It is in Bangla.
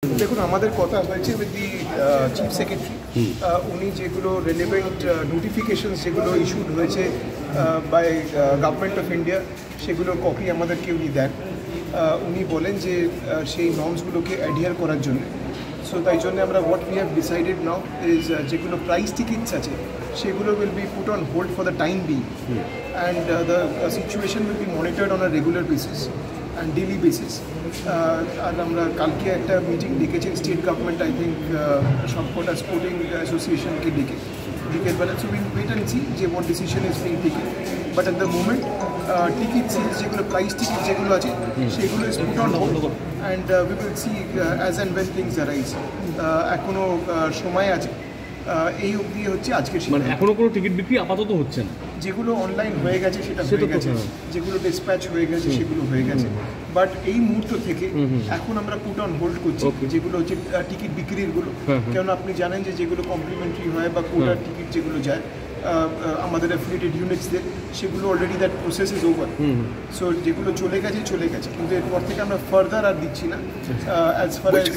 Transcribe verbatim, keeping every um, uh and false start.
দেখুন আমাদের কথা হয়েছে উইথ দি চিফ সেক্রেটারি, উনি যেগুলো রেলেভেন্ট নোটিফিকেশনস যেগুলো ইস্যুড হয়েছে বাই গভর্নমেন্ট অফ ইন্ডিয়া সেগুলোর কপি আমাদেরকে উনি দেন। উনি বলেন যে সেই নর্মসগুলোকে অ্যাডিয়ার করার জন্য। সো তাই জন্য আমরা what we have decided now is যেগুলো প্রাইস টিকিটস আছে সেগুলো will be put on hold for the time being, and the situation will be monitored on a regular basis and daily basis. আর আমরা কালকে একটা মিটিং ডেকেছি স্টেট গভর্নমেন্ট, আই থিঙ্ক সবকটা স্পোর্টিং অ্যাসোসিয়েশনকে ডেকে বিকেলবেলা। So will wait and see যে what decision is being taken. But at the moment ticket sales যেগুলো প্রাইস টিকিট যেগুলো আছে সেগুলো is put on hold, and we will see as and when things arise. এখনও সময় আছে, এই অবধি হচ্ছে আজকে। মানে এখনো কোনো টিকিট বিক্রি আপাতত হচ্ছে না, যেগুলো অনলাইন হয়ে গেছে সেটা হয়ে গেছে, যেগুলো ডিসপ্যাচ হয়ে গেছে সেগুলো হয়ে গেছে। বাট এই মুহূর্ত থেকে এখন আমরা পুট অন হোল্ড করছি যেগুলো হচ্ছে টিকিট বিক্রির গুলো, কেন আপনি জানেন যে যেগুলো কমপ্লিমেন্টারি হয় বা কোটার টিকিট যেগুলো যায় আমাদের অ্যাফিলিয়েটেড ইউনিটসদের, সেগুলো already that process is over. So যেগুলো চলে গেছে চলে গেছে, কিন্তু এরপর থেকে আমরা ফার্দার আর দিচ্ছি না অ্যাজ ফার অ্যাজ